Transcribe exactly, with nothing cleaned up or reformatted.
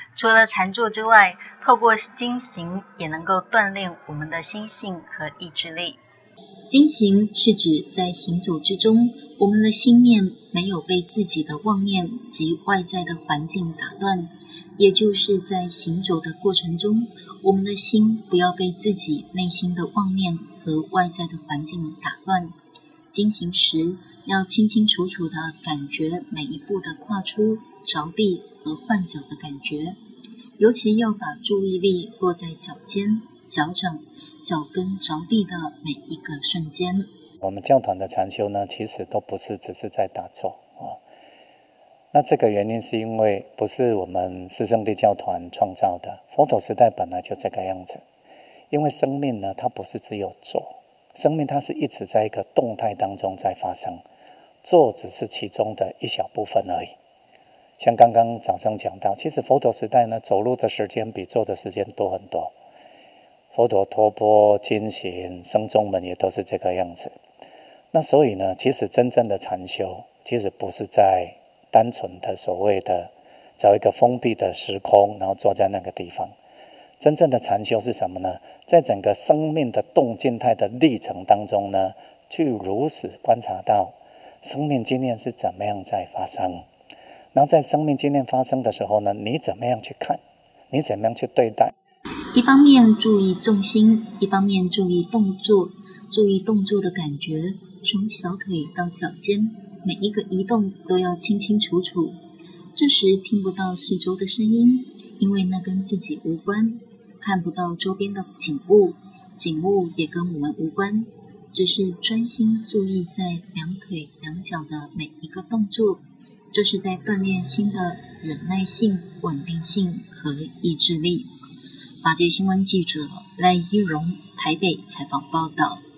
除了禅坐之外，透过经行也能够锻炼我们的心性和意志力。经行是指在行走之中，我们的心念没有被自己的妄念及外在的环境打断，也就是在行走的过程中，我们的心不要被自己内心的妄念和外在的环境打断。经行时要清清楚楚地感觉每一步的跨出、着地和换脚的感觉，尤其要把注意力落在脚尖、脚掌、脚跟着地的每一个瞬间。 我们教团的禅修呢，其实都不是只是在打坐啊。那这个原因是因为不是我们四圣谛教团创造的，佛陀时代本来就这个样子。因为生命呢，它不是只有坐，生命它是一直在一个动态当中在发生，坐只是其中的一小部分而已。像刚刚掌声讲到，其实佛陀时代呢，走路的时间比坐的时间多很多。佛陀托钵、经行、僧众们也都是这个样子。那所以呢，其实真正的禅修，其实不是在单纯的所谓的找一个封闭的时空，然后坐在那个地方。真正的禅修是什么呢？在整个生命的动静态的历程当中呢，去如实观察到生命经验是怎么样在发生。然后在生命经验发生的时候呢，你怎么样去看？你怎么样去对待？ 一方面注意重心，一方面注意动作，注意动作的感觉，从小腿到脚尖，每一个移动都要清清楚楚。这时听不到四周的声音，因为那跟自己无关。看不到周边的景物，景物也跟我们无关，只是专心注意在两腿两脚的每一个动作，这是在锻炼心的忍耐性、稳定性和意志力。法界新闻记者赖依荣台北采访报道。